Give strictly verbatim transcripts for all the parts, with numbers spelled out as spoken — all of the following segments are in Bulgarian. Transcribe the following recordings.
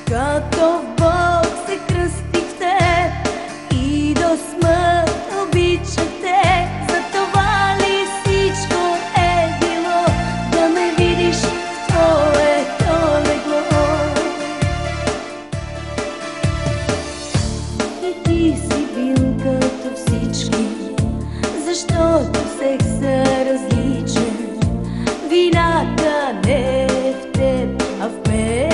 Като Бог се кръсти в теб и до смърт обича те. Затова ли всичко е било да ме видиш в твоето легло? И ти си бил като всички, защото всех са различен. Вината не е в теб, а в мен.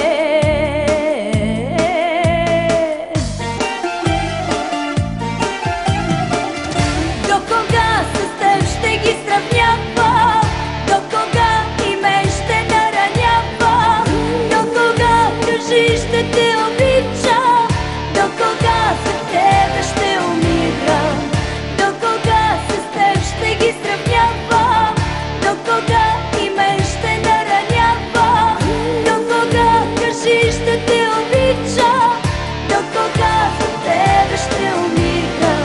До кога с теб ще ги сравнява? До кога и мен ще наранява? До кога кажи ще те обича? До кога за тебе ще умира? До кога с теб ще ги сравнява? До кога и мен ще наранява? До кога кажи ще те обича? До кога за тебе ще умира?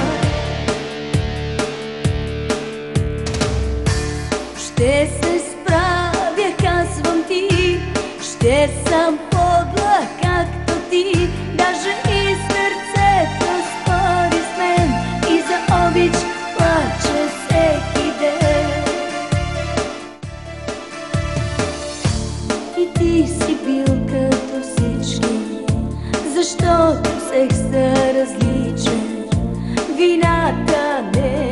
Ще се справя, казвам ти, ще съм подла както ти. Даже и сърцето спори с мен и за обич плаче всеки ден. И ти си бил като всички, защото всех са различен. Вината не